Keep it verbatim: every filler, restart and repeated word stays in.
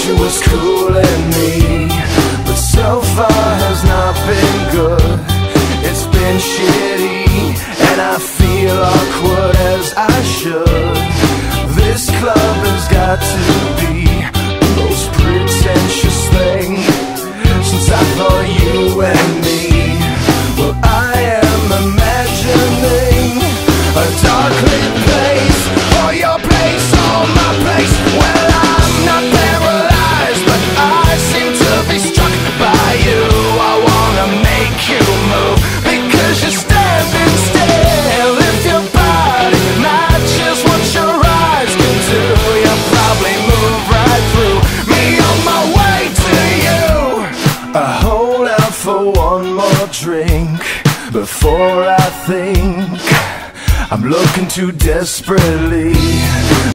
she was cooling me, but so far has not been good. It's been shitty, and I feel awkward as I should. This club has got to be the most pretentious thing since I thought you and me. Well, I am imagining a dark lit place, or your place, or my place. Well, I'm not paralyzed, but I seem to be struck by you. I wanna make you move, because you're standing still. If your body matches what your eyes can do, you'll probably move right through me on my way to you. I hold out for one more drink before I think I'm looking too desperately